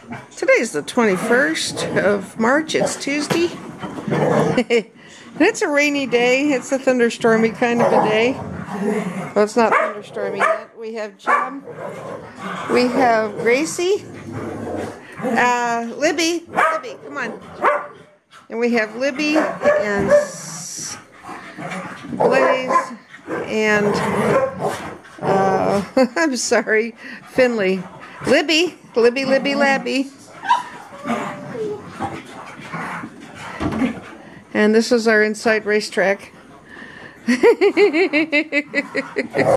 Today's the 21st of March. It's Tuesday. It's a rainy day. It's a thunderstormy kind of a day. Well, it's not thunderstormy yet. We have Jim. We have Gracie. Libby, come on. And we have Libby and Blaze and I'm sorry, Finley. Libby, Labby. And this is our inside racetrack.